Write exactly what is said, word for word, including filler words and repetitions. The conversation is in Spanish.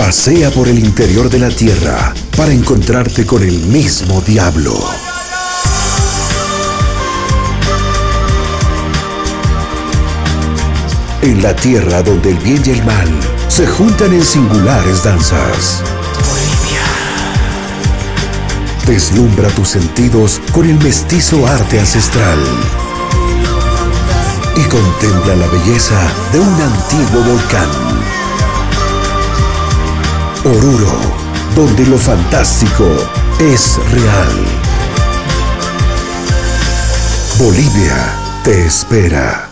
Pasea por el interior de la tierra para encontrarte con el mismo diablo. En la tierra donde el bien y el mal se juntan en singulares danzas. Bolivia. Deslumbra tus sentidos con el mestizo arte ancestral. Y contempla la belleza de un antiguo volcán. Oruro, donde lo fantástico es real. Bolivia te espera.